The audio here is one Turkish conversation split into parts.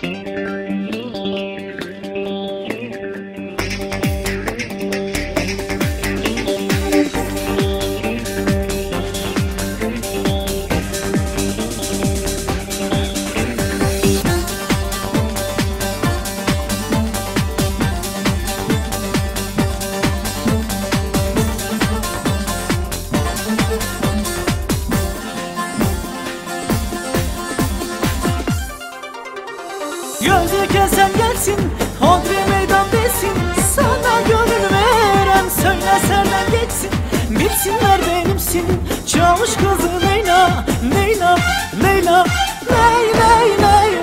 Gözü kesen gelsin, hodri meydan desin. Sana gönül veren söyle senden geçsin. Bilsinler benimsin çavuş kızı Leyla, Leyla, Leyla, Ley, Ley, Ley,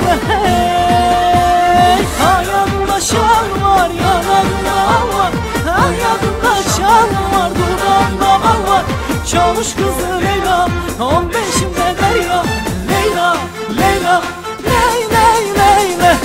Ley. Ayağında şal var, yanağında al var. Ayağında şal var, dudağında bal var. Çavuş kızı Leyla, 15'imde derya. Leyla, Leyla, Ley, Ley, Ley, Ley.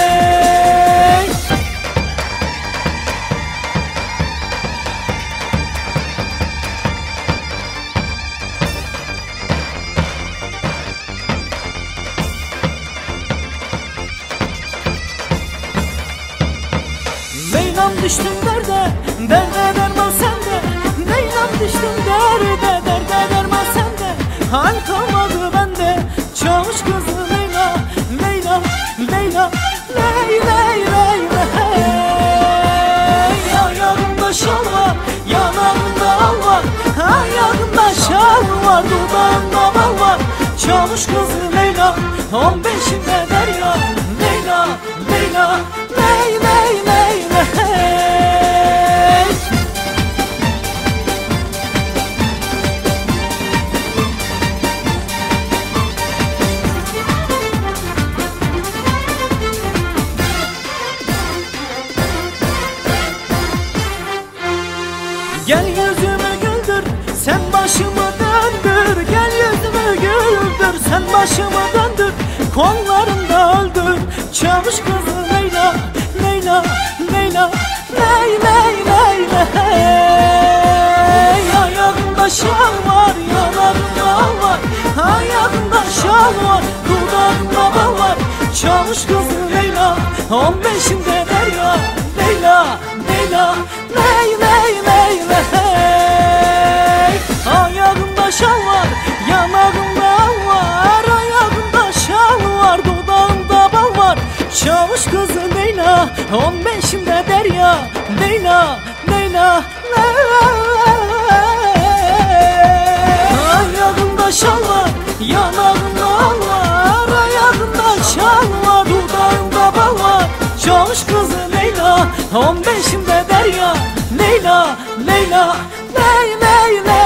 Leyla'm düştüm derde, derde derman sende. Leyla'm düştüm derde, derde derman sende. Hal kalmadı bende, çavuş kızı Leyla, Leyla, Leyla, Ley, Ley, Ley, Ley. Ayağımda şal var, yanağımda al var. Ayağımda şal var, dudağımda bal var. Çavuş kızı Leyla, 15'inde derya. Leyla, Leyla, Ley, Ley, Ley, Ley. Gel yüzümü güldür, sen başımı döndür. Gel yüzümü güldür, sen başımı döndür. Kollarında öldür, çavuş kızı Leyla, Leyla, Leyla, Ley, Ley, Ley, Ley. Ayağında şal var, yanağında al var. Ayağında şal var, dudağında bal var. Çavuş kızı Leyla, 15'inde derya. Leyla, Leyla, Ley, Ley, Ley, Ley. Ayağında şal var, yanağında al var. Ayağında şal var, dudağında bal var. Çavuş kızı Leyla, 15'inde derya. Leyla, Leyla, Ley. Ayağında şal var, yanağında al var. Ayağında şal var, dudağında bal var. Çavuş kızı Leyla, 15'inde derya. Leyla, Leyla, Ley, Ley, Ley.